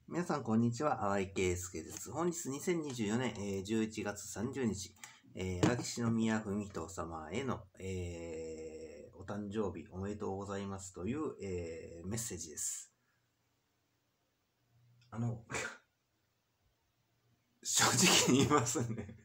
皆さん、こんにちは。淡井圭介です。本日2024年、11月30日、秋篠宮文人様への、お誕生日おめでとうございますという、メッセージです。正直に言いますね。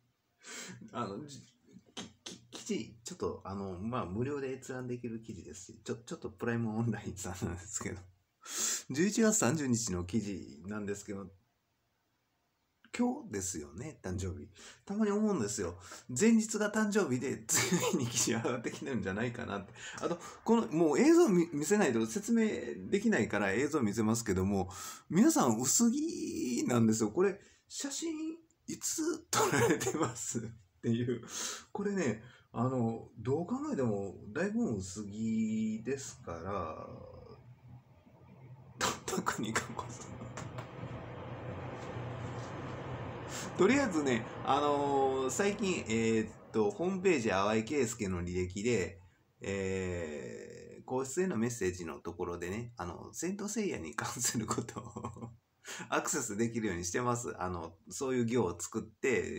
記事、ちょっと、無料で閲覧できる記事ですし、ちょっとプライムオンラインさんなんですけど、11月30日の記事なんですけど、今日ですよね、誕生日。たまに思うんですよ。前日が誕生日で、次に記事上がってきてるんじゃないかなって。あと、もう映像見せないと説明できないから映像見せますけども、皆さん薄着なんですよ。これ、写真、いつ撮られてますっていう。これね、どう考えても、だいぶ薄着ですから、特に過去さん。とりあえずね、最近、ホームページ、淡井圭介の履歴で、皇室へのメッセージのところでね、セントセイヤに関することをアクセスできるようにしてます。そういう行を作って、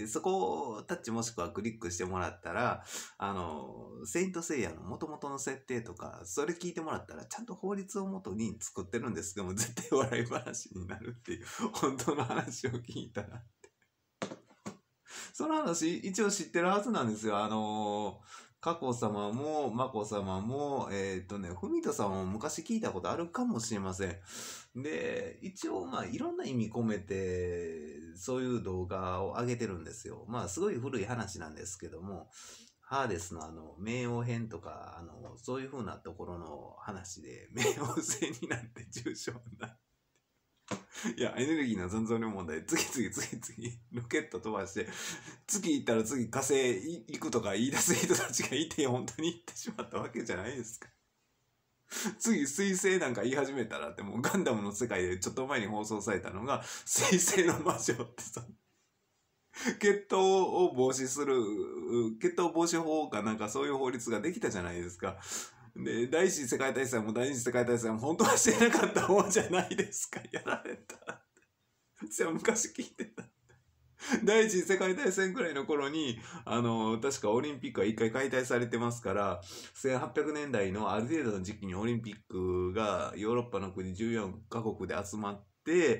そこをタッチもしくはクリックしてもらったら、セイントセイヤの元々の設定とか、それ聞いてもらったら、ちゃんと法律をもとに作ってるんですけども、絶対笑い話になるっていう、本当の話を聞いたら。その話、一応知ってるはずなんですよ。佳子様も、眞子様も、文人さんも昔聞いたことあるかもしれません。で、一応、いろんな意味込めて、そういう動画を上げてるんですよ。すごい古い話なんですけども、ハーデスの冥王編とか、そういう風なところの話で、冥王星になって重症になって、いや、エネルギーの残存量問題、次々ロケット飛ばして、月行ったら次火星行くとか言い出す人たちがいて、本当に行ってしまったわけじゃないですか。次、水星なんか言い始めたらって、もうガンダムの世界でちょっと前に放送されたのが、水星の魔女ってさ、決闘を防止する、決闘防止法かなんかそういう法律ができたじゃないですか。で、第一次世界大戦も第二次世界大戦も本当はしてなかった方じゃないですか。やられた。それは昔聞いてた。第一次世界大戦くらいの頃に、確かオリンピックは一回開催されてますから、1800年代のある程度の時期にオリンピックがヨーロッパの国14カ国で集まって、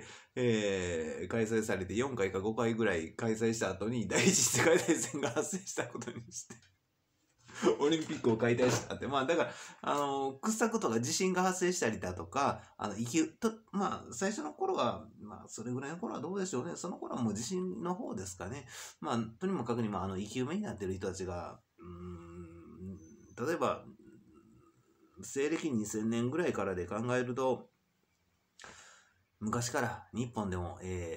開催されて4回か5回ぐらい開催した後に第一次世界大戦が発生したことにして。オリンピックを解体したって。だから、掘削とか地震が発生したりだとか、最初の頃は、それぐらいの頃はどうでしょうね。その頃はもう地震の方ですかね。とにもかくにも、生き埋めになってる人たちが、例えば、西暦2000年ぐらいからで考えると、昔から日本でも、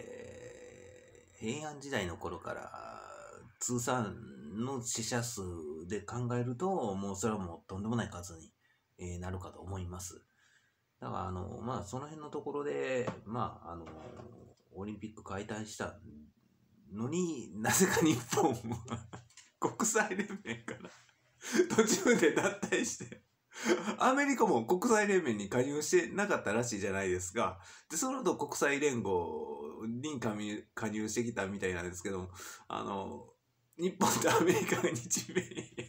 平安時代の頃から通算の死者数で考えると、もうそれはもうとんでもない数に、なるかと思います。だからその辺のところで、オリンピック開催したのになぜか日本は国際連盟から途中で脱退してアメリカも国際連盟に加入してなかったらしいじゃないですか。で、その後国際連合に加入してきたみたいなんですけども、日本とアメリカが日米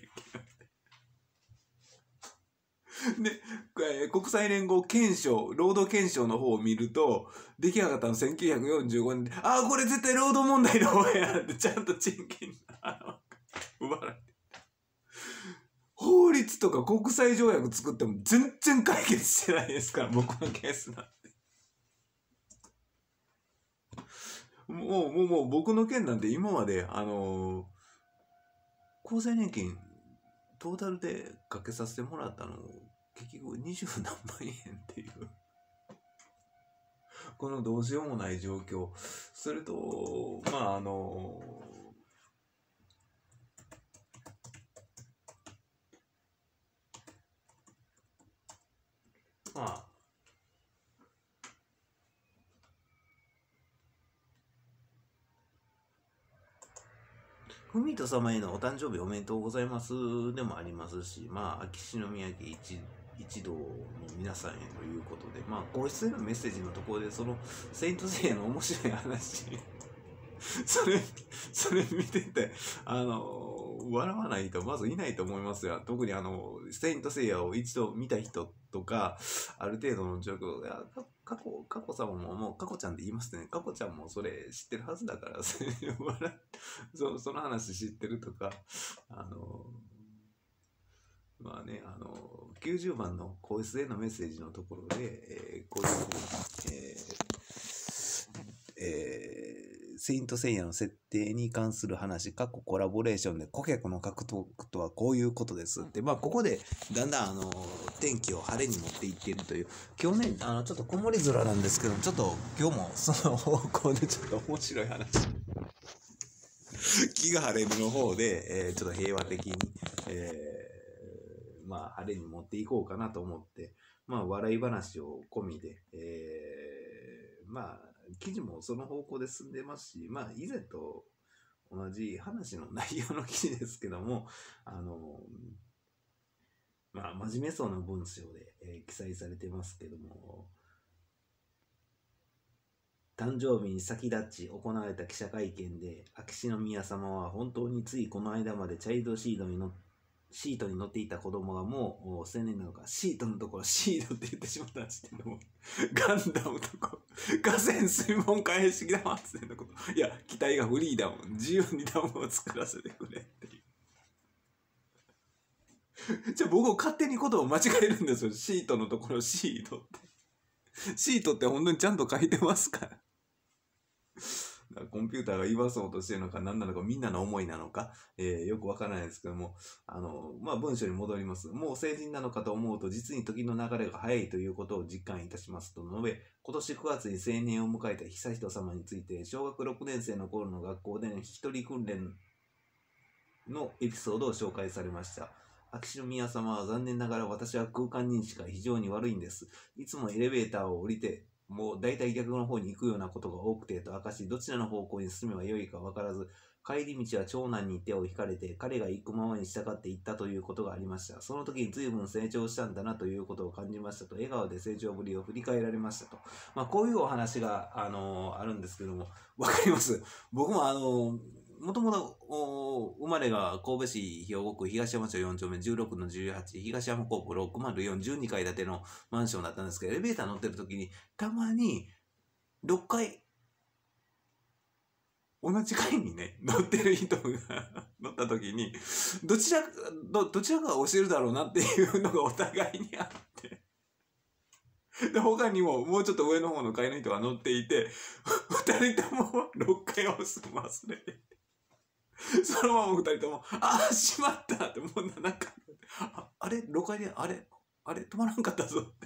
で、国際連合憲章、労働憲章の方を見ると、出来上がったの1945年で、これ絶対労働問題の方やって、ちゃんと賃金奪われて。法律とか国際条約作っても全然解決してないですから、僕のケースなんて。もう僕の件なんて今まで、厚生年金、トータルでかけさせてもらったの、結局20何万円っていう。このどうしようもない状況。それと、文人様へのお誕生日おめでとうございますでもありますし、秋篠宮家一一同の皆さんへということで、まあ皇室へのメッセージのところで、そのセイントセイヤの面白い話それ見てて、笑わない人まずいないと思いますよ。特にセイントセイヤを一度見た人とか、ある程度の状況、過去様も、もう過去ちゃんって言いますね。過去ちゃんもそれ知ってるはずだから、その話知ってるとか、まあね、90番の皇室へのメッセージのところで、こういうふうに、セイントセイヤの設定に関する話、過去コラボレーションで顧客の獲得とはこういうことですって、まあここでだんだん天気を晴れに持っていっているという、今日ね、ちょっと曇り空なんですけど、ちょっと今日もその方向でちょっと面白い話。気が晴れるの方で、ちょっと平和的に、まあ晴れに持っていこうかなと思って、まあ笑い話を込みで、まあ記事もその方向で進んでますし、まあ以前と同じ話の内容の記事ですけども、まあ真面目そうな文章で、記載されてますけども、誕生日に先立ち行われた記者会見で、秋篠宮様は本当についこの間までチャイルドシートに乗っていた子供がもう青年なのか、シートのところシートって言ってしまったんですけども、ガンダムとか、河川水門開閉式ダム発電のこと、いや、機体がフリーダム、自由にダムを作らせてくれっていう。じゃあ僕勝手に言葉を間違えるんですよ。シートのところシートって。シートって本当にちゃんと書いてますから。コンピューターが言わそうとしてるのか何なのかみんなの思いなのか、よくわからないですけども、まあ、文章に戻ります。もう成人なのかと思うと実に時の流れが早いということを実感いたしますと述べ、今年9月に成年を迎えた悠仁さまについて小学6年生の頃の学校での一人訓練のエピソードを紹介されました。秋篠宮様は残念ながら私は空間認識が非常に悪いんです。いつもエレベーターを降りてもう大体逆の方に行くようなことが多くてと明かし、どちらの方向に進めばよいか分からず、帰り道は長男に手を引かれて、彼が行くままに従って行ったということがありました。その時に随分成長したんだなということを感じましたと、笑顔で成長ぶりを振り返られましたと。まあ、こういうお話が、あるんですけども、わかります。僕ももともと生まれが神戸市兵庫区東山町4丁目16の18東山高校604 12階建てのマンションだったんですけど、エレベーター乗ってる時にたまに6階同じ階にね乗ってる人が乗った時にどちらかが教えるだろうなっていうのがお互いにあってで他にももうちょっと上の方の階の人が乗っていて2人とも6階を忘れてそのまま二人とも、ああ、しまったって、もうなんか、あれ6階で、あれ止まらんかったぞって。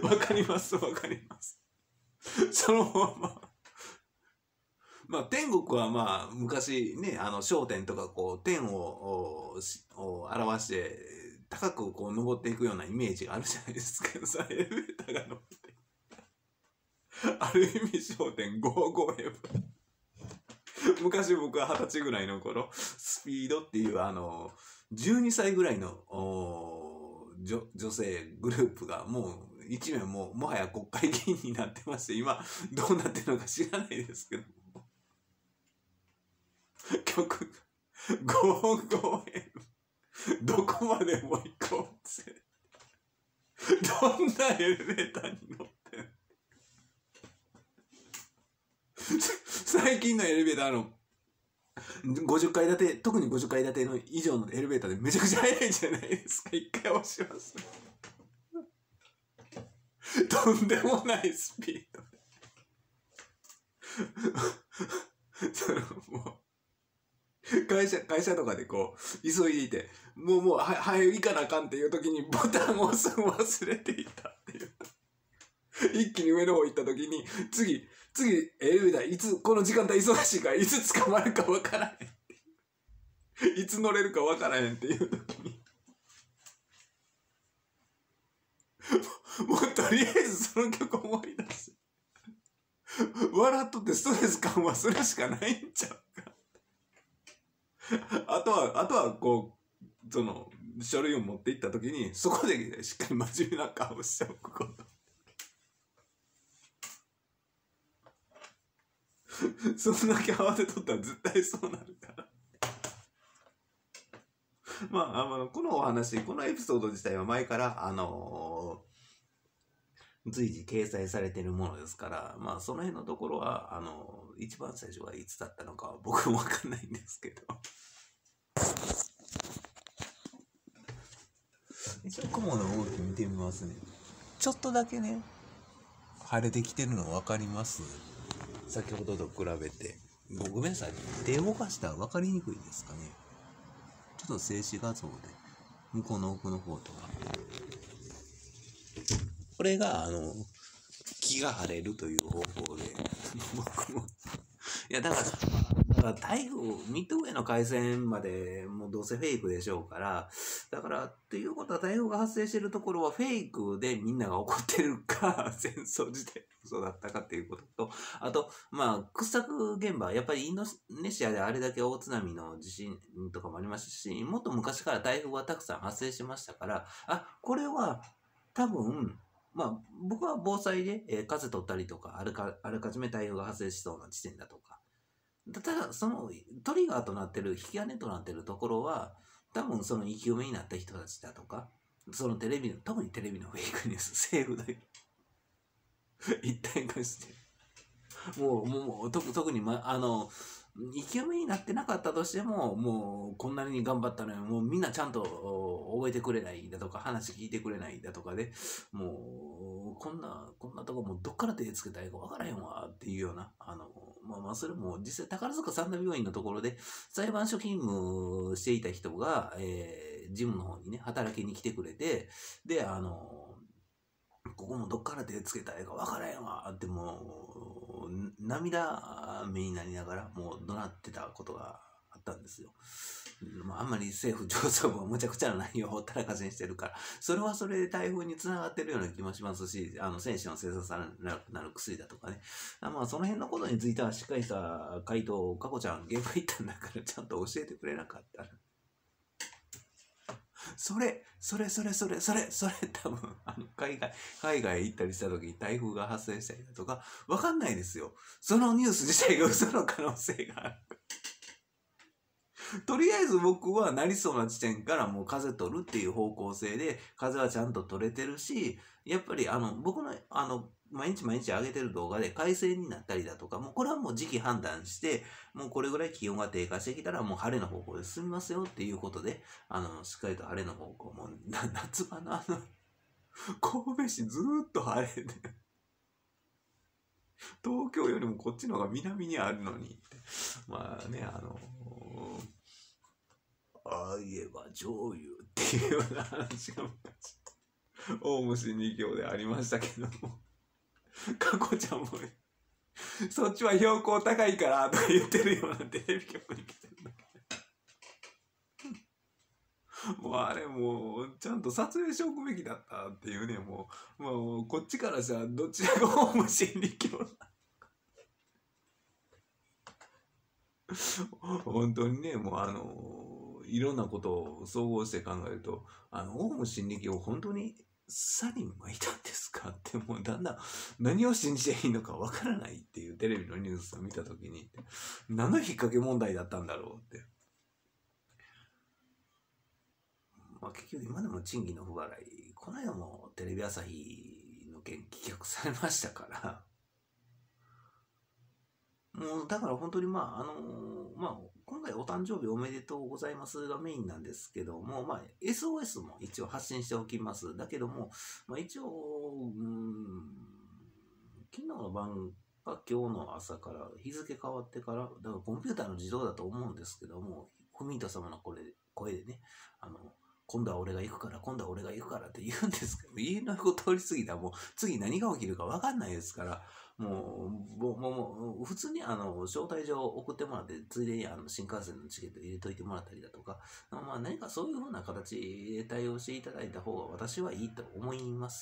わかります。そのまま。まあ、天国はまあ、昔ね、焦点とかこう、天を表して、高くこう、登っていくようなイメージがあるじゃないですか。そのエレベーターが登って。ある意味焦点55エブ。昔僕は20歳ぐらいの頃、スピードっていう12歳ぐらいの女性グループがもう一名もはや国会議員になってまして、今どうなってるのか知らないですけども。曲、ゴーゴーエル、どこまでも行こうって。どんなエレベーターに乗ってん最近のエレベーター50階建て、特に50階建ての以上のエレベーターでめちゃくちゃ速いじゃないですか。一回押します。とんでもないスピードもう会社とかでこう急いでいてもう早いかなあかんっていう時にボタンを押すの忘れていたっていう一気に上の方行った時に次エレベーターいつこの時間帯忙しいからいつ捕まるかわからへんいつ乗れるかわからへんっていう時にもうとりあえずその曲思い出す笑っとってストレス緩和するしかないんちゃうかあとはこうその書類を持って行った時に、そこでしっかり真面目な顔をしておくこと。そんだけ慌てとったら絶対そうなるから。まあ、このお話、このエピソード自体は前から、随時掲載されているものですから、まあ、その辺のところは、一番最初はいつだったのかは僕もわかんないんですけど。一応雲の動き見てみますね。ちょっとだけね、晴れてきてるの分かります？先ほどと比べて。ごめんなさい。手を動かしたら分かりにくいですかね。ちょっと静止画像で、向こうの奥の方とか。これが、気が晴れるという方法で、僕も、いや、だから台風、ミッドウェーの海戦までもうどうせフェイクでしょうから、だからっていうことは台風が発生しているところはフェイクでみんなが怒ってるか、戦争自体そうだったかっていうことと、あと、まあ、掘削現場、やっぱりインドネシアであれだけ大津波の地震とかもありましたし、もっと昔から台風はたくさん発生しましたから、これは多分、まあ、僕は防災で、風取ったりとか、あらかじめ台風が発生しそうな地点だとか、ただ、そのトリガーとなってる、引き金となってるところは、多分その生き埋めになった人たちだとか、その特にテレビのフェイクニュース、政府で一体化して、特に、生き埋めになってなかったとしても、もうこんなに頑張ったのに、もうみんなちゃんと覚えてくれないだとか、話聞いてくれないだとかで、もうこんなとこもうどっから手つけたらいいかわからへんわっていうような、それも実際宝塚三田病院のところで裁判所勤務していた人が、ジムの方にね、働きに来てくれて、で、ここもどっから手つけたらいいかわからへんわってもう涙目になりながらもう怒鳴ってたことがあったんですよ。あんまり政府上層部はむちゃくちゃな内容をほったらかしにしてるから、それはそれで台風につながってるような気もしますし、精子の生産されなる薬だとかね。その辺のことについてはしっかりした回答を、かこちゃん現場行ったんだからちゃんと教えてくれなかったら。それ、多分、海外行ったりした時に台風が発生したりだとか、わかんないですよ。そのニュース自体が嘘の可能性がある。とりあえず僕はなりそうな地点からもう風取るっていう方向性で、風はちゃんと取れてるし、やっぱり僕の毎日上げてる動画で快晴になったりだとか、もうこれはもう時期判断して、もうこれぐらい気温が低下してきたらもう晴れの方向で進みますよっていうことで、しっかりと晴れの方向も、夏場の神戸市ずーっと晴れて、東京よりもこっちの方が南にあるのに、まあね、ああ言えば上優っていうような話が昔、オウム真理教でありましたけども、かこちゃんも、そっちは標高高いからとか言ってるようなテレビ局に来てるんだけど、もうあれもうちゃんと撮影しておくべきだったっていうね、もうこっちからしたらどちらがオウム真理教本当にね、もういろんなことを総合して考えると、オウム真理教本当にサリンはいたんですかってもうだんだん何を信じていいのかわからないっていうテレビのニュースを見たときに、何の引っ掛け問題だったんだろうって。結局今でも賃金の不払い、この間もテレビ朝日の件棄却されましたから、もうだから本当に今回お誕生日おめでとうございますがメインなんですけども、SOS も一応発信しておきます。だけども、一応、昨日の晩か今日の朝から日付変わってから、だからコンピューターの自動だと思うんですけども、フミート様の声でね、今度は俺が行くからって言うんですけど、家の横通り過ぎたらもう次何が起きるか分かんないですから、もう普通に招待状を送ってもらって、ついでに新幹線のチケット入れといてもらったりだとか、何かそういう風な形で対応していただいた方が私はいいと思います。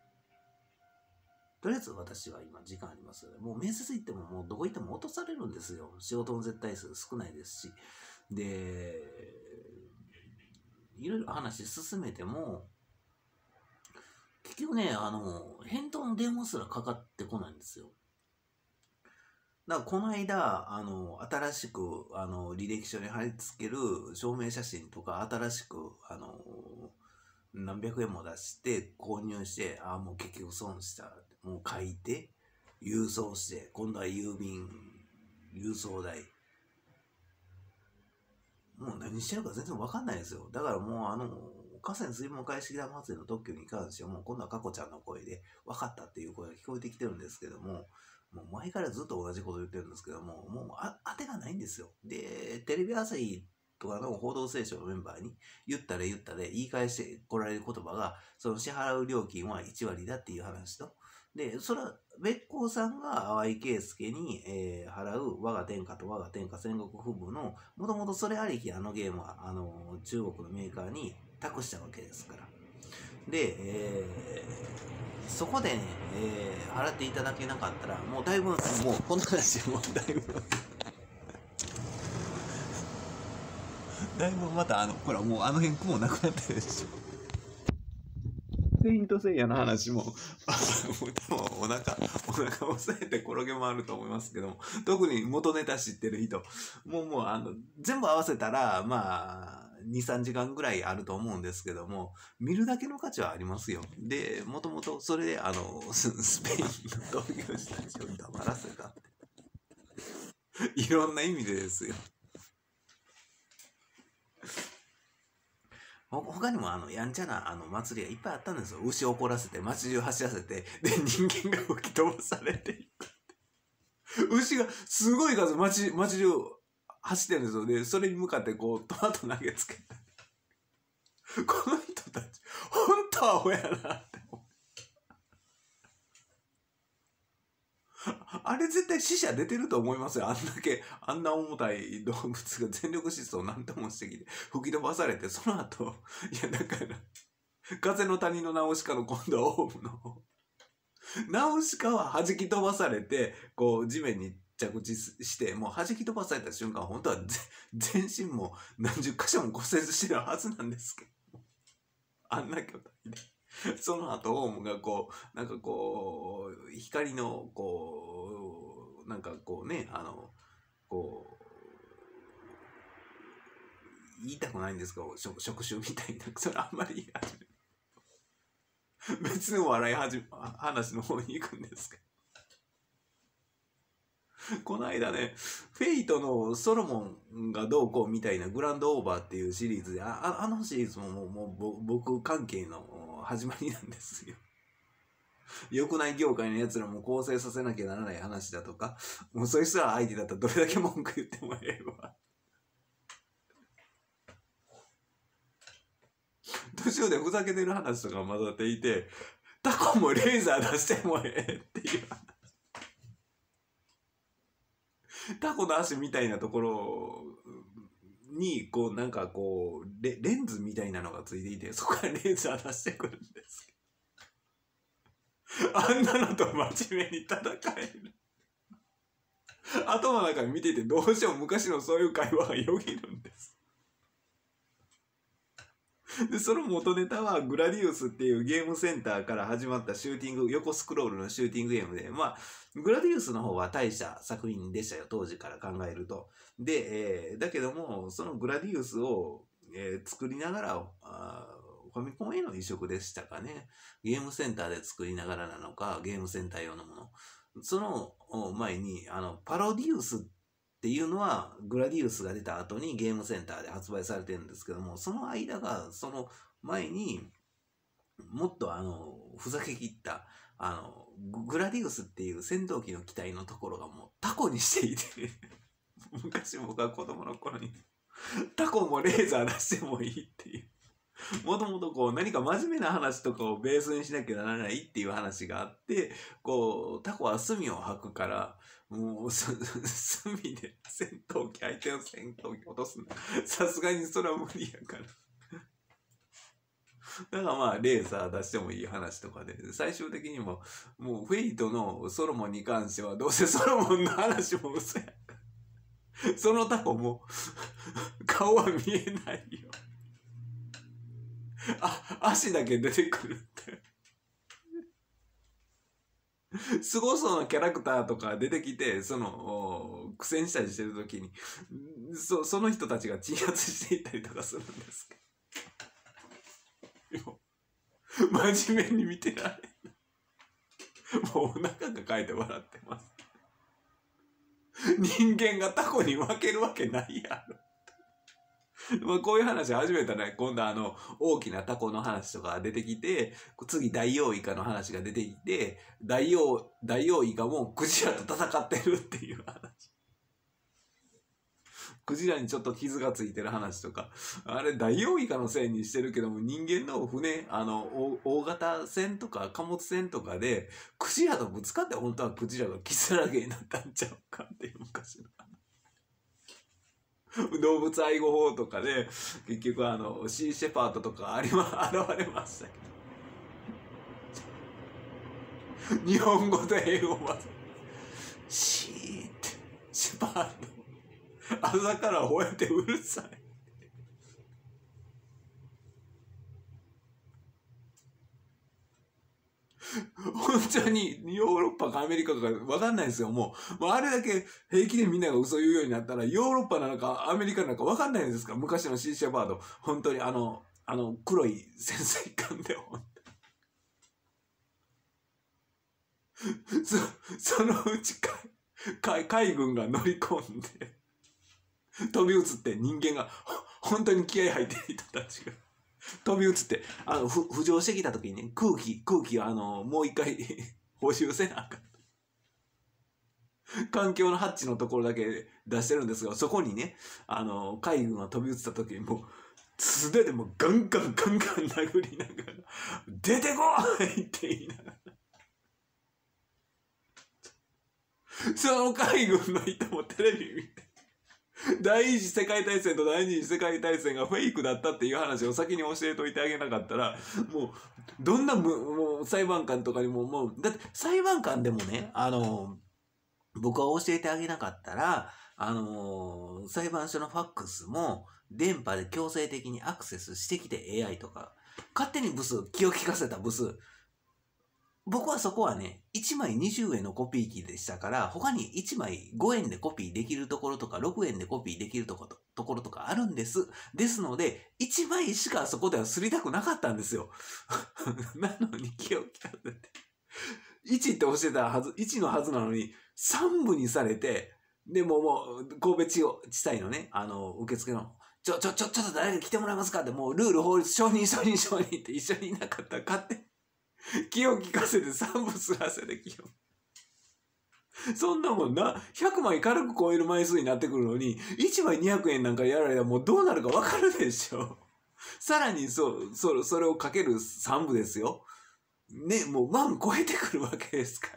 とりあえず私は今時間あります。もう面接行ってももうどこ行っても落とされるんですよ。仕事の絶対数少ないですし。で、 いろいろ話進めても、結局ね、返答の電話すらかかってこないんですよ。だからこの間、新しく、履歴書に貼り付ける証明写真とか、新しく、何百円も出して購入して、もう結局損した。もう書いて、郵送して、今度は郵送代。もう何してるか全然わかんないですよ。だからもう河川水門返し玉祭りの特許に関しては、もう今度は佳子ちゃんの声で、分かったっていう声が聞こえてきてるんですけども、もう前からずっと同じこと言ってるんですけども、もう当てがないんですよ。で、テレビ朝日とかの報道ステーションのメンバーに言ったら言い返してこられる言葉が、その支払う料金は1割だっていう話と、で、それは、別光さんが淡井圭介に、払う我が天下と我が天下戦国風部の、もともとそれありきゲームは、中国のメーカーに託したわけですから。で、そこでね、払っていただけなかったら、もうだいぶ、もうこの話もだいぶだいぶまたほらもう辺雲なくなってるでしょ。セイントセイヤの話も、もう多分お腹押さえて転げ回ると思いますけども、特に元ネタ知ってる人、もう全部合わせたら、まあ、2、3時間ぐらいあると思うんですけども、見るだけの価値はありますよ。で、もともとそれで、スペインの同業者たちを黙らせたって。いろんな意味でですよ。他にもやんちゃな祭りがいっぱいあったんですよ。牛を怒らせて、街中走らせて、で、人間が吹き飛ばされていく。牛がすごい数街中走ってるんですよ。で、それに向かってこう、トマト投げつけて。この人たち、本当はアホやなって思う。あれ絶対死者出てると思いますよ。あんな重たい動物が全力疾走なんともしてきて、吹き飛ばされて、その後、いやだから、風の谷のナウシカの今度はオウムの、ナウシカは弾き飛ばされて、こう地面に着地して、もう弾き飛ばされた瞬間、本当は全身も何十箇所も骨折してるはずなんですけど、あんな巨体で。その後、オウムがこう、なんかこう、光の、こう、なんかこうね、こう、言いたくないんですけど、触手みたいな、それあんまり言い始める。別の話の方に行くんですけど。この間ね、フェイトのソロモンがどうこうみたいなグランドオーバーっていうシリーズで、あのシリーズももう僕関係の始まりなんですよ。良くない業界の奴らも構成させなきゃならない話だとか、もうそいつら相手だったらどれだけ文句言ってもええわ。途中でふざけてる話とか混ざっていて、タコもレーザー出してもええっていう話。タコの足みたいなところに、こう、なんかこう、レンズみたいなのがついていて、そこからレーザー出してくるんです。あんなのと真面目に戦える。頭の中に見ていてどうしても昔のそういう会話がよぎるんです。で、その元ネタはグラディウスっていうゲームセンターから始まったシューティング、横スクロールのシューティングゲームで、まあ、グラディウスの方は大した作品でしたよ、当時から考えると。で、だけども、そのグラディウスを、作りながら、ファミコンへの移植でしたかね。ゲームセンターで作りながらなのか、ゲームセンター用のもの。その前に、パロディウスっていうのは、グラディウスが出た後にゲームセンターで発売されてるんですけども、その間が、その前に、もっとふざけ切った、グラディウスっていう戦闘機の機体のところがもうタコにしていて、昔僕は子供の頃に、タコもレーザー出してもいいっていう。もともとこう何か真面目な話とかをベースにしなきゃならないっていう話があって、こう、タコは墨を吐くから、もう、墨で相手の戦闘機落とすんだ。さすがにそれは無理やから。だからまあ、レーザー出してもいい話とかで、最終的にも、もうフェイトのソロモンに関しては、どうせソロモンの話も嘘やから。そのタコも、顔は見えないよ。 足だけ出てくるって。すごそうなキャラクターとか出てきて、苦戦したりしてるときに、その人たちが鎮圧していったりとかするんですけど。真面目に見てられん。もうお腹がかいて笑ってます。人間がタコに負けるわけないやろ。まあこういう話始めたら、今度大きなタコの話とか出てきて、次ダイオウイカの話が出てきて、ダイオウイカもクジラと戦ってるっていう話。クジラにちょっと傷がついてる話とか、あれダイオウイカのせいにしてるけども、人間の船、大型船とか貨物船とかで、クジラとぶつかって本当はクジラが傷だらけになったんちゃうかっていう昔の。動物愛護法とかで、結局シーシェパードとか現れましたけど。日本語と英語は、シーって、シェパード。朝から吠えてうるさい。本当にヨーロッパかアメリカか分かんないですよ。もうあれだけ平気でみんなが嘘言うようになったら、ヨーロッパなのかアメリカなのか分かんないですか。昔のシーシェバード。本当に黒い潜水艦で、そのうち海軍が乗り込んで、飛び移って人間が、本当に気合入ってる人たちが。飛び移って、浮上してきた時にね、空気をもう一回補修せなあかん。環境のハッチのところだけ出してるんですが、そこにね、海軍が飛び移った時にもう、素手でもうガンガン殴りながら、出てこいって言いながら。その海軍の人もテレビ見て、第一次世界大戦と第二次世界大戦がフェイクだったっていう話を先に教えといてあげなかったら、もう、どんなもう裁判官とかにもだって裁判官でもね、僕は教えてあげなかったら、裁判所のファックスも電波で強制的にアクセスしてきて AI とか、勝手に気を利かせた僕はそこはね、1枚20円のコピー機でしたから、他に1枚5円でコピーできるところとか、6円でコピーできるところとかあるんです。ですので、1枚しかそこではすりたくなかったんですよ。なのに気を利かせて。1って教えたはず、1のはずなのに、3部にされて、で、もう、神戸地裁のね、受付の、ちょっと誰か来てもらえますかって、もうルール法律承認って一緒にいなかったら勝手に。気を利かせて3部すらせてそんなもんな、100枚軽く超える枚数になってくるのに、1枚200円なんかやられたらもうどうなるかわかるでしょ。さらにそれをかける3部ですよ。ね、もう万超えてくるわけですから。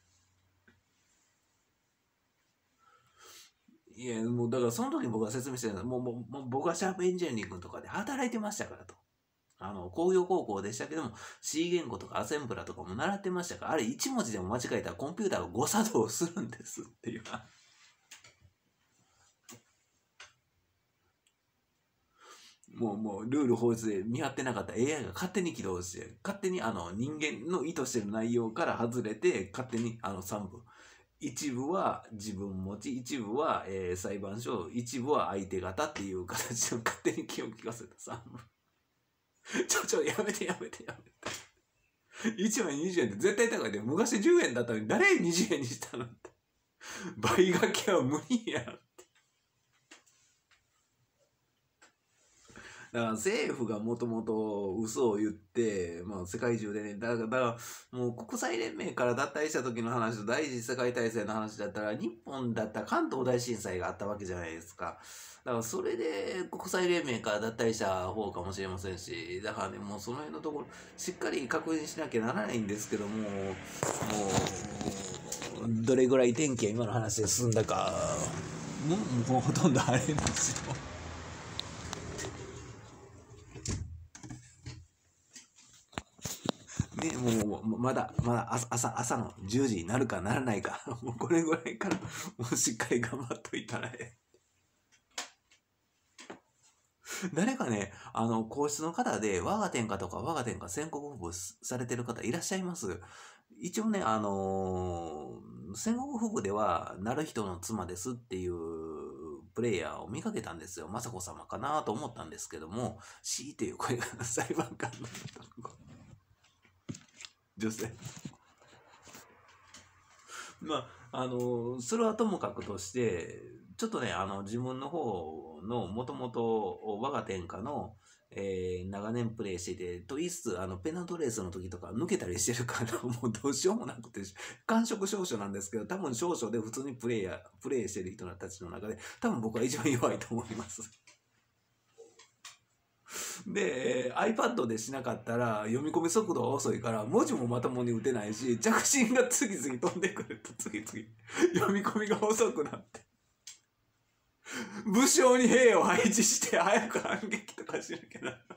いや、もうだからその時に僕は説明してるんです。もう僕はシャープエンジニアリングとかで働いてましたからと。工業高校でしたけども、C 言語とかアセンブラとかも習ってましたから、あれ1文字でも間違えたらコンピューターが誤作動するんですっていう。もうルール法律で見張ってなかった AI が勝手に起動して、勝手に人間の意図してる内容から外れて、勝手に3部。一部は自分持ち、一部は、裁判所、一部は相手方っていう形を勝手に気を利かせた3部。やめて。1枚20円って絶対高いで、昔10円だったのに誰20円にしたのって。倍掛けは無理やん。だから政府がもともと嘘を言って、まあ世界中でね、だからもう国際連盟から脱退した時の話と第一次世界大戦の話だったら、日本だったら関東大震災があったわけじゃないですか。だからそれで国際連盟から脱退した方かもしれませんし、だからね、もうその辺のところ、しっかり確認しなきゃならないんですけども、どれぐらい天気は今の話で進んだか、もうほとんどあれなんですよ。ね、もうまだ朝の10時になるかならないか、もうこれぐらいからもうしっかり頑張っといたら誰かね、皇室の方で、我が天下とか我が天下戦国風部されてる方いらっしゃいます。一応ね、戦国風部では、なる人の妻ですっていうプレイヤーを見かけたんですよ。雅子様かなと思ったんですけども、しーっていう声が裁判官の女性。まあ、それはともかくとして、ちょっとね、自分の方の、もともと我が天下の、長年プレイしてて、と言いつつ、ペナントレースの時とか抜けたりしてるから、もうどうしようもなくて、感触少々なんですけど、多分少々で普通にプレイしてる人たちの中で、多分僕は一番弱いと思います。で、iPad でしなかったら読み込み速度が遅いから文字もまともに打てないし、着信が次々飛んでくると次々読み込みが遅くなって、武将に兵を配置して早く反撃とかしなきゃならない。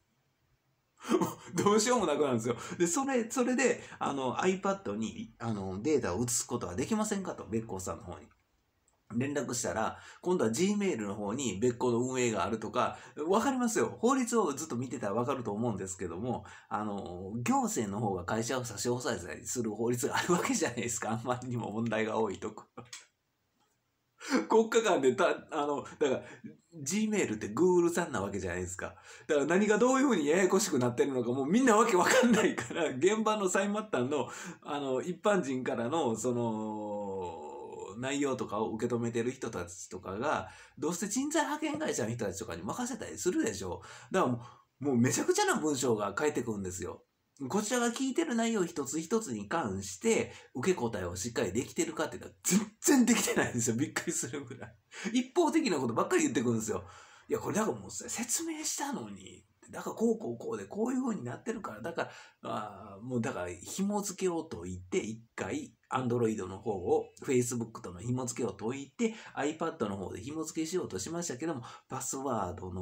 どうしようもなくなるんですよ。で、それで、iPad に、データを移すことはできませんかと、別光さんの方に。連絡したら、今度は Gmail の方に別個の運営があるとか、わかりますよ。法律をずっと見てたらわかると思うんですけども、行政の方が会社を差し押さえたりする法律があるわけじゃないですか。あんまりにも問題が多いとこ。国家間でだから、Gmail って Google さんなわけじゃないですか。だから何がどういうふうにややこしくなってるのかもうみんなわけわかんないから、現場の最末端の、一般人からの、内容とかを受け止めてる人たちとかが、どうせ人材派遣会社の人たちとかに任せたりするでしょ。だからもうめちゃくちゃな文章が返ってくるんですよ。こちらが聞いてる内容一つ一つに関して、受け答えをしっかりできてるかっていうのは全然できてないんですよ。びっくりするぐらい。一方的なことばっかり言ってくるんですよ。いや、これだからもう説明したのに。だからこうでこういう風になってるから、だからもうだから紐付けを解いて一回 Android の方を Facebook との紐付けを解いて iPad の方で紐付けしようとしましたけども、パスワード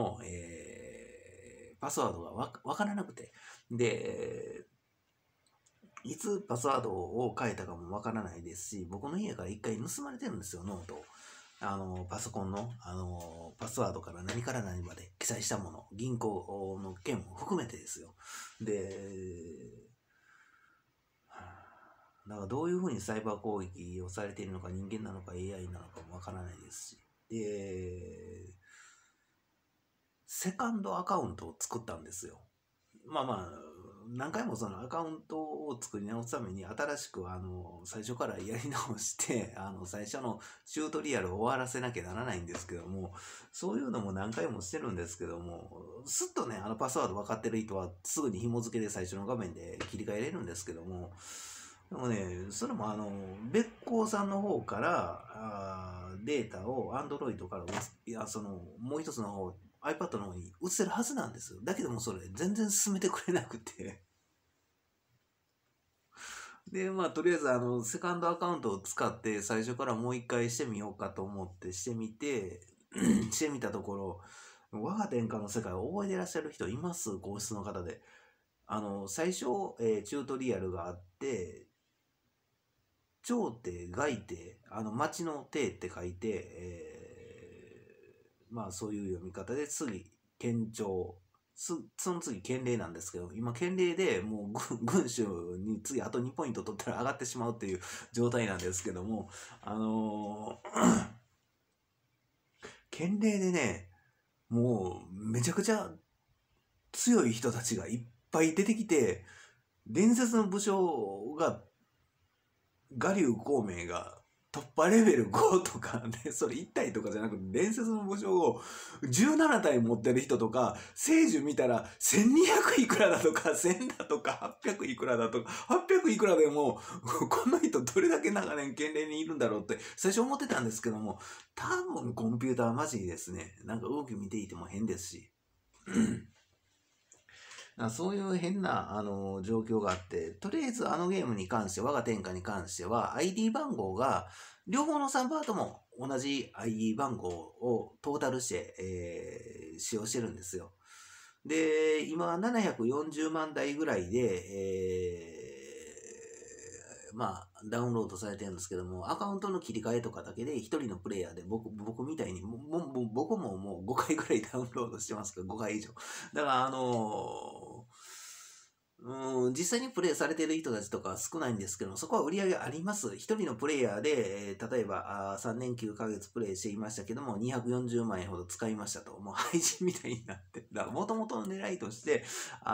がわからなくて、で、いつパスワードを変えたかもわからないですし、僕の家から一回盗まれてるんですよ、ノートを。パソコンの、パスワードから何から何まで記載したもの、銀行の件も含めてですよ。で、だからどういうふうにサイバー攻撃をされているのか、人間なのか AI なのかもわからないですし。で、セカンドアカウントを作ったんですよ。まあまあ、何回もそのアカウントを作り直すために新しく最初からやり直して最初のチュートリアルを終わらせなきゃならないんですけども、そういうのも何回もしてるんですけども、すっとねパスワード分かってる人はすぐに紐付けで最初の画面で切り替えれるんですけども、でもね、それも別光さんの方からデータを Android からもう一つの方iPad の方に移せるはずなんですよ。だけどもそれ全然進めてくれなくてで、まあとりあえずセカンドアカウントを使って最初からもう一回してみようかと思ってしてみてしてみたところ、我が天下の世界を覚えていらっしゃる人います？皇室の方で。最初、チュートリアルがあって、朝廷、外廷、町の帝って書いて、まあそういう読み方で次、県庁、その次、県令なんですけど、今、県令でもう軍衆に次あと2ポイント取ったら上がってしまうっていう状態なんですけども、県令でね、もうめちゃくちゃ強い人たちがいっぱい出てきて、伝説の武将が我流孔明が突破レベル5とかね、それ1体とかじゃなくて、伝説の武将を17体持ってる人とか、聖樹見たら1200いくらだとか、1000だとか、800いくらだとか、800いくらでも、この人どれだけ長年県令にいるんだろうって最初思ってたんですけども、多分コンピューターマジですね。なんか動き見ていても変ですし。そういう変な、状況があって、とりあえずゲームに関して、我が天下に関しては、ID 番号が、両方のサーバーとも同じ ID 番号をトータルして、使用してるんですよ。で、今740万台ぐらいで、 ダウンロードされてるんですけども、アカウントの切り替えとかだけで一人のプレイヤーで僕みたいに僕ももう5回ぐらいダウンロードしてますけど、5回以上。だから実際にプレイされている人たちとか少ないんですけども、そこは売り上げあります。一人のプレイヤーで、例えば3年9ヶ月プレイしていましたけども、240万円ほど使いましたと。もう廃人みたいになって。だから元々の狙いとして、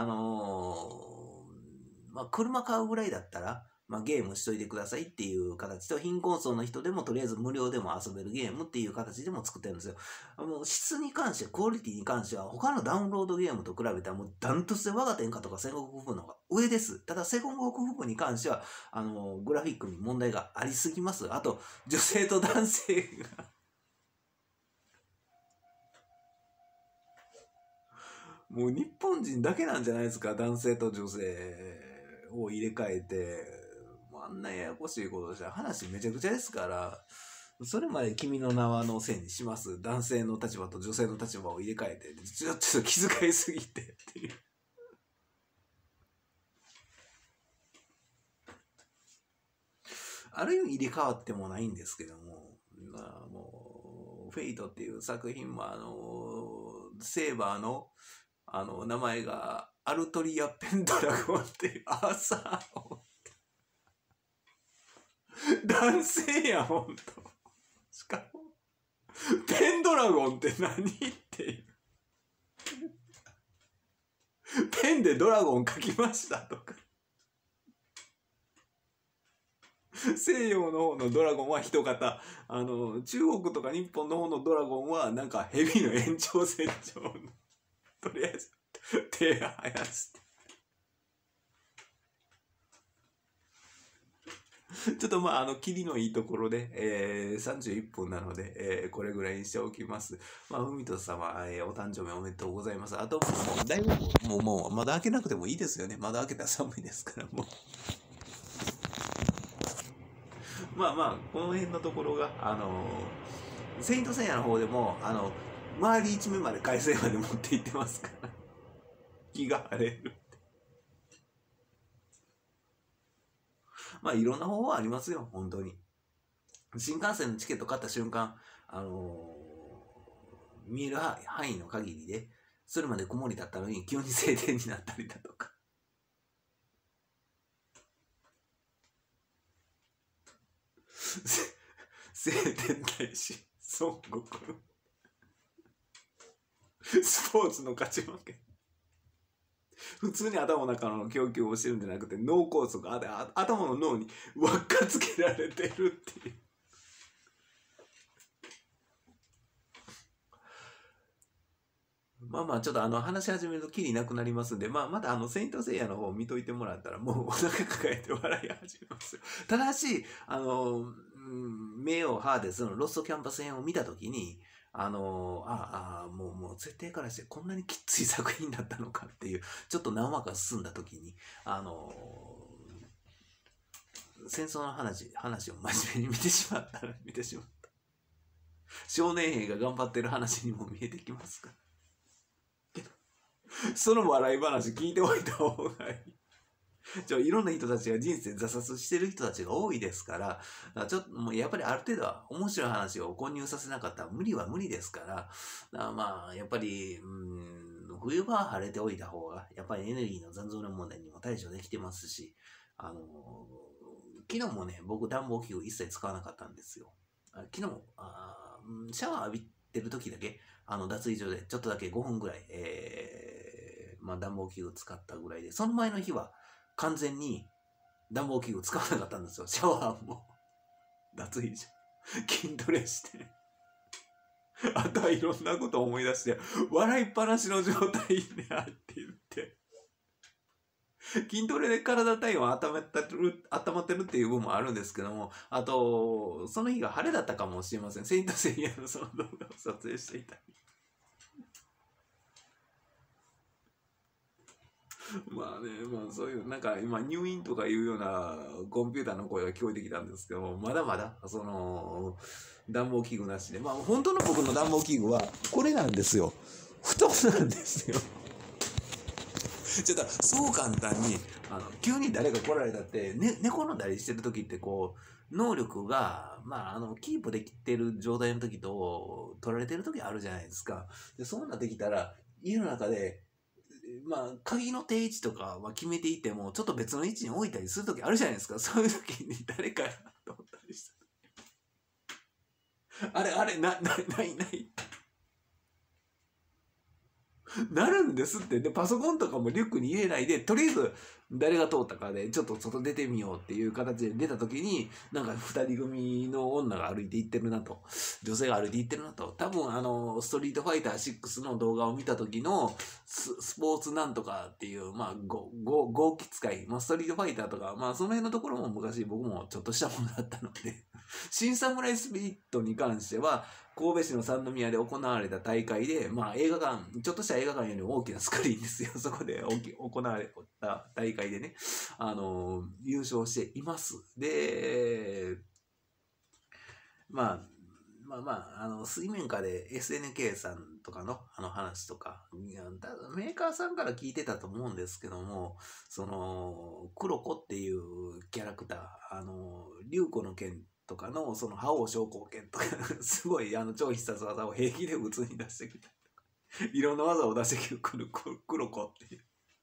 車買うぐらいだったら、ゲームしといてくださいっていう形と、貧困層の人でもとりあえず無料でも遊べるゲームっていう形でも作ってるんですよ。質に関して、クオリティに関しては、他のダウンロードゲームと比べたらもうダントツで我が天下とか戦国不武の方が上です。ただ、戦国不武に関しては、グラフィックに問題がありすぎます。あと、女性と男性がもう日本人だけなんじゃないですか、男性と女性を入れ替えて。あんなややこしいことしたら話めちゃくちゃですから、それまで君の名はのせいにします。男性の立場と女性の立場を入れ替えて、ちょっと気遣いすぎてっていう。ある意味入れ替わってもないんですけども、もう、フェイトっていう作品もセーバーの名前がアルトリア・ペンドラゴンっていうアーサーを男性やほんと。しかもペンドラゴンって何っていう。ペンでドラゴン描きましたとか。西洋の方のドラゴンは人型。中国とか日本の方のドラゴンはなんか蛇の延長線上の。とりあえず手生やして。ちょっと切りのいいところで、31分なので、これぐらいにしておきます。海人様、お誕生日おめでとうございます。あと、だいぶ、もう、窓開けなくてもいいですよね。窓開けたら寒いですから、もう。この辺のところが、セイントセイヤの方でも、周り一面まで海水まで持って行ってますから。気が晴れる。いろんな方法ありますよ、本当に。新幹線のチケット買った瞬間、見える範囲の限りで、それまで曇りだったのに急に晴天になったりだとか。晴天大使、孫悟空。スポーツの勝ち負け。普通に頭の中の供給をしてるんじゃなくて、脳梗塞が頭の脳に輪っかつけられてるっていう。ちょっと話し始めるとキリなくなりますんで、またセイントセイヤの方を見といてもらったら、もうお腹抱えて笑い始めますよ。ただし、名誉ハーデスのロストキャンパス編を見たときに、もう設定からしてこんなにきつい作品だったのかっていう、ちょっと何話か進んだときに、戦争の話を真面目に見てしまった。少年兵が頑張ってる話にも見えてきますから。その笑い話聞いておいた方がいい。いろんな人たちが人生挫折してる人たちが多いですから、ちょっともうやっぱりある程度は面白い話を混入させなかったら無理は無理ですから、やっぱり、冬場は晴れておいた方が、やっぱりエネルギーの残存の問題にも対処できてますし、昨日もね、僕暖房器具一切使わなかったんですよ。昨日、シャワー浴びてる時だけ、脱衣所でちょっとだけ5分ぐらい、暖房器具使ったぐらいで、その前の日は完全に暖房器具使わなかったんですよ。シャワーも、脱衣所、筋トレして、あとはいろんなことを思い出して、笑いっぱなしの状態であって言って、筋トレで体体温温まってるっていう部分もあるんですけども、あと、その日が晴れだったかもしれません。セイントセイヤのその動画を撮影していたり。そういう、なんか今入院とかいうようなコンピューターの声が聞こえてきたんですけども、まだまだ、暖房器具なしで、本当の僕の暖房器具はこれなんですよ。布団なんですよ。 ちょっとそう簡単に急に誰か来られたって、ね、寝転んだりしてる時ってこう能力が、キープできてる状態の時と取られてる時あるじゃないですか。でそうなってきたら家の中で鍵の定位置とかは決めていてもちょっと別の位置に置いたりする時あるじゃないですか。そういう時に誰かなと思ったりした。あれないなるんですって。で、パソコンとかもリュックに入れないで、とりあえず誰が通ったかで、ちょっと外出てみようっていう形で出た時に、なんか二人組の女が歩いて行ってるなと。女性が歩いて行ってるなと。多分ストリートファイター6の動画を見た時のスポーツなんとかっていう、合気使い、ストリートファイターとか、その辺のところも昔僕もちょっとしたものだったので、新サムライスピリットに関しては、神戸市の三宮で行われた大会で、映画館、ちょっとした映画館よりも大きなスクリーンですよ。そこで行われた大会でね、優勝しています。で、水面下で SNK さんとかの話とか、メーカーさんから聞いてたと思うんですけども、黒子っていうキャラクター、竜子の剣とかの覇王昇降拳とかすごい超必殺技を平気で普通に出してきたいろんな技を出してくる黒子っていう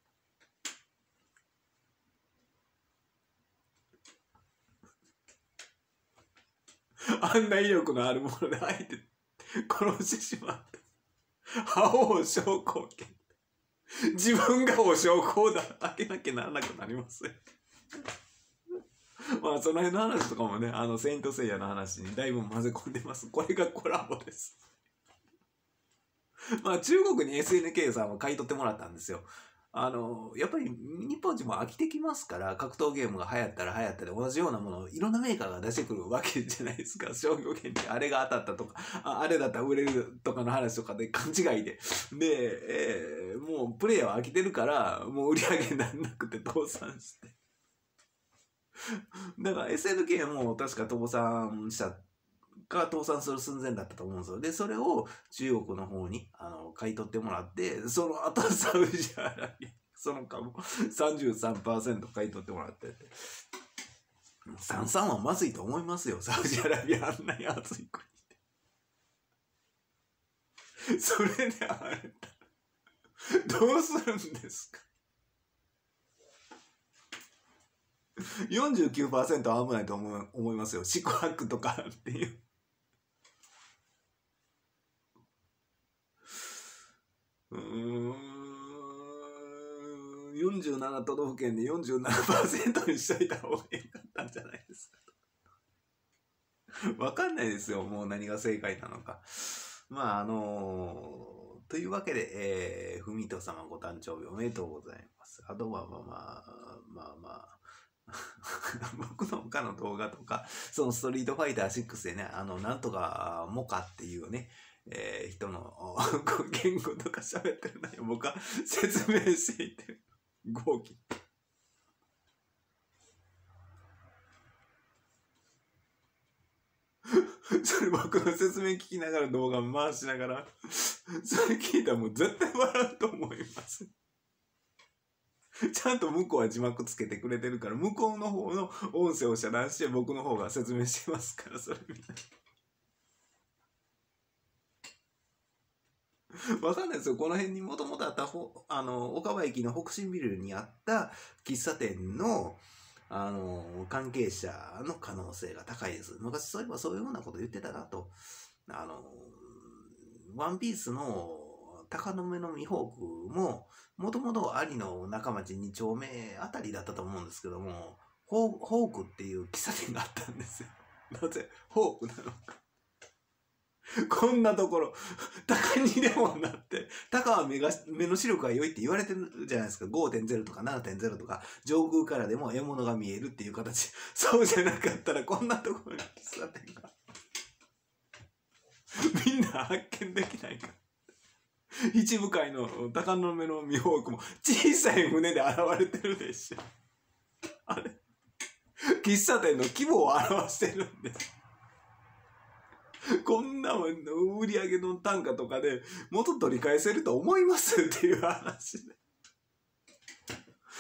あんな威力のあるもので相手殺してしまった覇王昇降拳自分がお昇降だ開けなきゃならなくなりますその辺の話とかもね、セイントセイヤの話にだいぶ混ぜ込んでます。これがコラボです。中国に SNK さんは買い取ってもらったんですよ。やっぱり日本人も飽きてきますから、格闘ゲームが流行ったら流行ったで同じようなものをいろんなメーカーが出してくるわけじゃないですか。商業権であれが当たったとか、あれだったら売れるとかの話とかで勘違いで。で、もうプレイヤーは飽きてるから、もう売り上げにならなくて倒産して。だから SNK も確か倒産する寸前だったと思うんですよ。で、それを中国の方に買い取ってもらって、その後サウジアラビア、その株 33% 買い取ってもらってて。33はまずいと思いますよ。サウジアラビアあんなに暑い国で。それであれどうするんですか49% 危ないと思いますよ。宿泊とかっていう。47都道府県で 47% にしといた方がよかったんじゃないですか。わかんないですよ。もう何が正解なのか。というわけで、ふみと様ご誕生日おめでとうございます。あとは僕の他の動画とか、そのストリートファイター6でね、なんとかモカっていうね、人の言語とか喋ってるのよ。僕は説明していて、合気。それ僕の説明聞きながら動画回しながら、それ聞いたらもう絶対笑うと思います。ちゃんと向こうは字幕つけてくれてるから、向こうの方の音声を遮断して僕の方が説明してますから、それみんな。わかんないですよ。この辺にもともとあった岡場駅の北新ビルにあった喫茶店の関係者の可能性が高いです。昔そういえばそういうようなこと言ってたなと。ワンピースの鷹の目のミホークも、もともと有の中町2丁目あたりだったと思うんですけども、ホークっていう喫茶店があったんですよ。なぜホークなのか。こんなところ、鷹にでもなって、鷹は目の視力が良いって言われてるじゃないですか。5.0 とか 7.0 とか、上空からでも獲物が見えるっていう形。そうじゃなかったら、こんなところに喫茶店が。みんな発見できないか。一部会の鷹の目のミホークも小さい船で現れてるでしょ。あれ喫茶店の規模を表してるんです。こんな売り上げの単価とかで元取り返せると思いますっていう話で。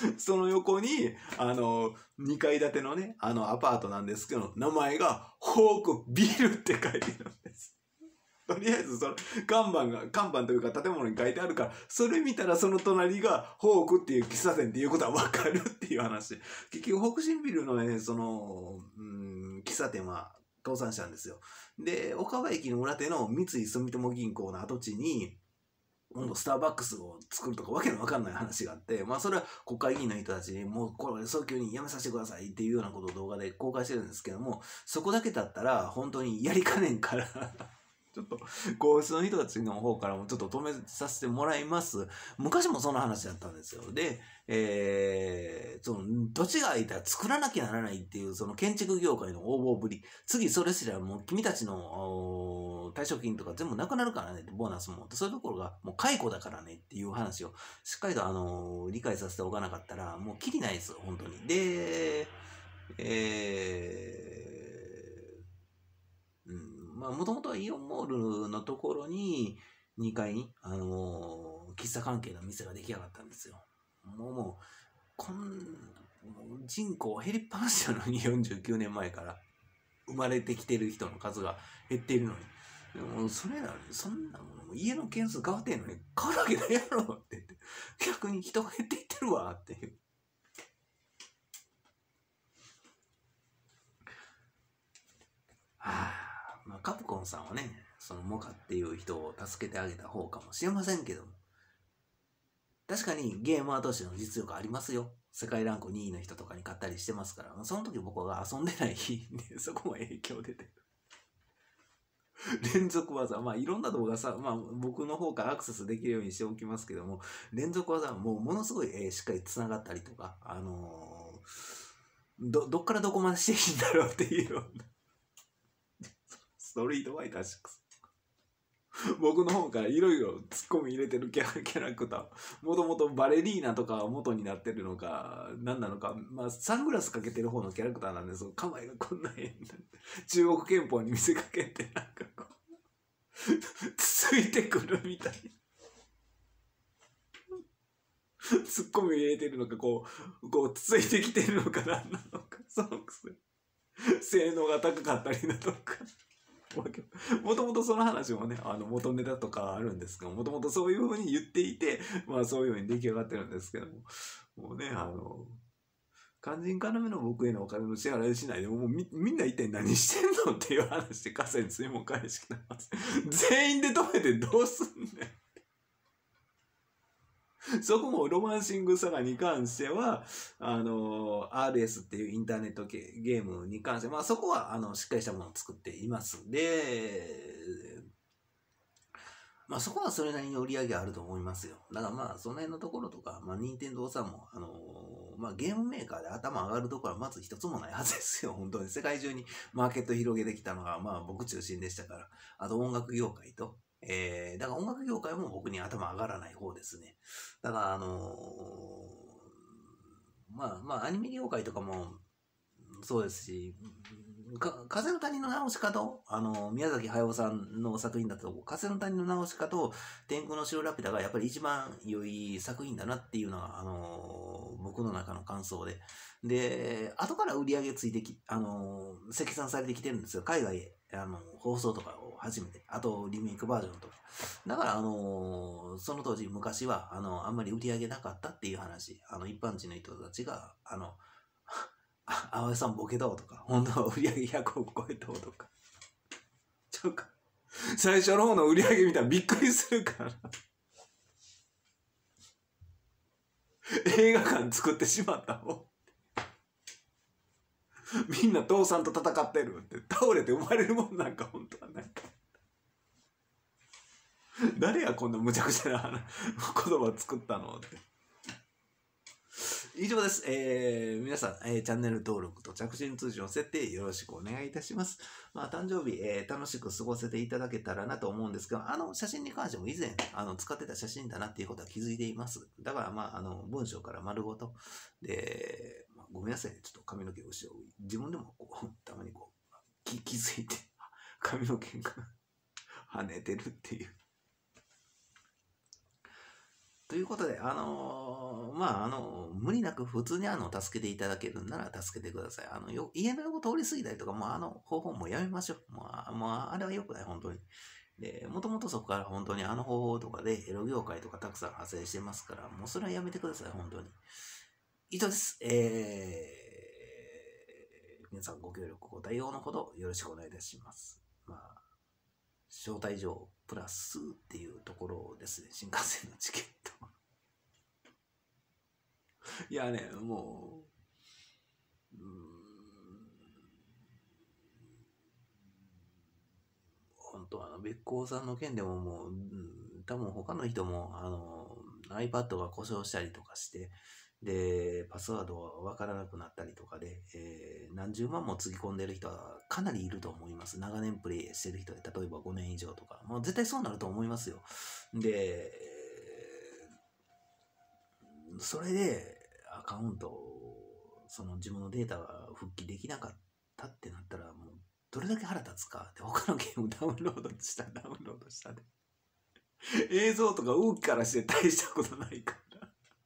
その横に、2階建てのね、アパートなんですけど、名前が、ホークビルって書いてるんです。とりあえず、その、看板というか建物に書いてあるから、それ見たらその隣が、ホークっていう喫茶店っていうことはわかるっていう話。結局、北進ビルのね、喫茶店は倒産したんですよ。で、岡川駅の裏手の三井住友銀行の跡地に、今度スターバックスを作るとかわけのわかんない話があって、まあそれは国会議員の人たちにもうこれ早急にやめさせてくださいっていうようなことを動画で公開してるんですけども、そこだけだったら本当にやりかねんからちょっと、皇室の人たちの方からもちょっと止めさせてもらいます。昔もその話だったんですよ。で、土地が空いたら作らなきゃならないっていう、その建築業界の横暴ぶり。次それすらもう君たちの退職金とか全部なくなるからねって、ボーナスも。そういうところがもう解雇だからねっていう話をしっかりと理解させておかなかったら、もうきりないですよ、本当に。で、まあ、もともとはイオンモールのところに、2階に、喫茶関係の店が出来上がったんですよ。もう、人口減りっぱなしなのに、49年前から生まれてきてる人の数が減っているのに。でもそれなのに、そんなもの、家の件数変わってんのに、変わるわけないやろって言って、逆に人が減っていってるわっていう。まあ、カプコンさんはね、そのモカっていう人を助けてあげた方かもしれませんけども、確かにゲーマーとしての実力ありますよ。世界ランク2位の人とかに買ったりしてますから、その時僕が遊んでない日で、そこも影響出てる。連続技、まあいろんな動画さ、まあ僕の方からアクセスできるようにしておきますけども、連続技はもうものすごい、しっかり繋がったりとか、どっからどこまでしていいんだろうっていうような。ストリートファイター6。僕の方からいろいろツッコミ入れてるキャラクター。もともとバレリーナとか元になってるのか、何なのか、まあサングラスかけてる方のキャラクターなんですが、構えがこんな変な。中国憲法に見せかけてなんかこう、つついてくるみたいな。ツッコミ入れてるのか、こうつついてきてるのか何なのか、そのくせ。性能が高かったりだとか。もともとその話もね、元ネタとかあるんですけど、もともとそういうふうに言っていて、まあそういうふうに出来上がってるんですけども、もうね、肝心要の僕へのお金の支払いしないで、もうみんな一体何してんのっていう話で河川水門返してきてます。全員で止めてどうすんねん。そこもロマンシングサガに関しては、RS っていうインターネットゲームに関して、まあそこは、しっかりしたものを作っています。で、まあそこはそれなりに売り上げあると思いますよ。だからまあその辺のところとか、まあ任天堂さんも、まあゲームメーカーで頭上がるところはまず一つもないはずですよ。本当に世界中にマーケット広げてきたのが、まあ僕中心でしたから。あと音楽業界と、だから音楽業界も僕に頭上がらない方ですね。だからまあアニメ業界とかもそうですし、風の谷の直し方を、宮崎駿さんの作品だと、風の谷の直し方と天空の城ラピュタがやっぱり一番良い作品だなっていうのが、僕の中の感想で。で、後から売り上げついて積算されてきてるんですよ。海外へ、放送とかを始めて。あと、リメイクバージョンとか。だから、その当時、昔は、あんまり売り上げなかったっていう話。一般人の人たちが、淡井さんボケだとか、本当は売り上げ100億超えたとか。ちゃうか。最初の方の売り上げ見たらびっくりするから。映画館作ってしまった方。みんな父さんと戦ってるって。倒れて生まれるもんなんか本当はなんか。誰やこんな無茶苦茶な言葉作ったのって。以上です。皆さん、チャンネル登録と着信通知の設定よろしくお願いいたします。まあ、誕生日、楽しく過ごせていただけたらなと思うんですけど、写真に関しても以前、使ってた写真だなっていうことは気づいています。だから、まあ、文章から丸ごと。で、まあ、ごめんなさいね。ちょっと髪の毛を後ろ、自分でもたまに気づいて、髪の毛が跳ねてるっていう。 ということで、無理なく普通に助けていただけるなら助けてください。家の横通り過ぎたりとか、もう方法もやめましょう。もうあれは良くない、本当に。で、もともとそこから本当に方法とかでエロ業界とかたくさん発生してますから、もうそれはやめてください、本当に。以上です。皆さんご協力、ご対応のほどよろしくお願いいたします。招待状プラスっていうところですね、新幹線のチケット。いやね、もう、本当別行さんの件でももう、多分他の人も、iPad が故障したりとかして、で、パスワードがわからなくなったりとかで、何十万もつぎ込んでる人はかなりいると思います。長年プレイしてる人で、例えば5年以上とか。もう絶対そうなると思いますよ。で、それでアカウント、自分のデータが復帰できなかったってなったら、もうどれだけ腹立つか。で、他のゲームダウンロードしたで。映像とか動きからして大したことないから。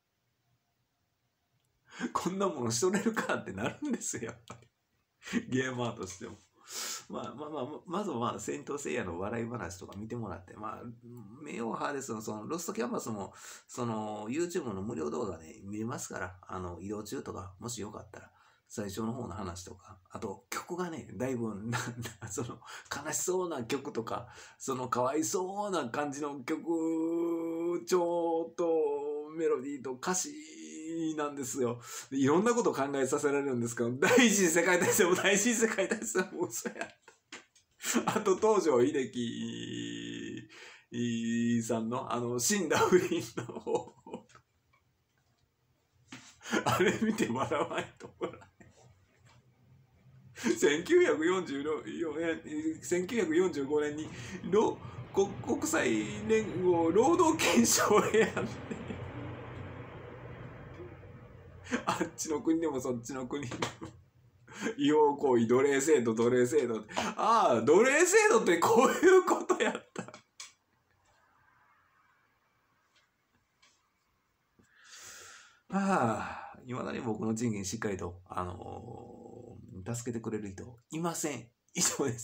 こんなものしとれるかってなるんですよ、やっぱり。ゲーマーとしても。まずは戦闘聖夜の笑い話とか見てもらって、名誉派です。ロストキャンバスも、YouTube の無料動画で見れますから、移動中とか、もしよかったら、最初の方の話とか、あと曲がね、だいぶ、悲しそうな曲とか、かわいそうな感じの曲調とメロディーと歌詞なんですよ。いろんなことを考えさせられるんですけど、第一次世界大戦も第一次世界大戦も嘘やった。あと、東條英機さんの、死んだ不倫の方。あれ見て笑わないところ。1945年に国際連合労働憲章をやって、あっちの国でもそっちの国でも違法行為、奴隷制度。ああ、奴隷制度ってこういうことやった。いまだに僕の賃金しっかりと、助けてくれる人いません。以上です。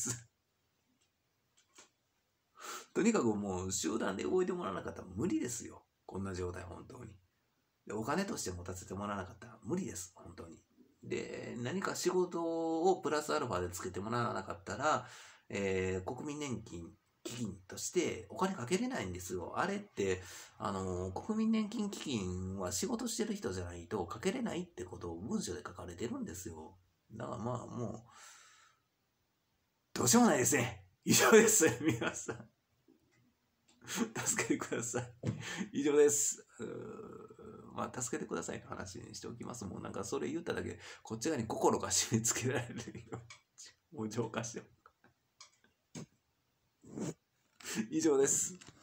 とにかくもう集団で動いてもらわなかったら無理ですよ。こんな状態、本当に。で、お金として持たせてもらわなかったら無理です。本当に。で、何か仕事をプラスアルファでつけてもらわなかったら、国民年金基金としてお金かけれないんですよ。あれって、国民年金基金は仕事してる人じゃないとかけれないってことを文書で書かれてるんですよ。だからもう、どうしようもないですね。以上です。皆さん。助けてください。以上です。助けてくださいの話にしておきます。もうなんかそれ言っただけで、こっち側に心が締め付けられるよ。もう浄化して。以上です。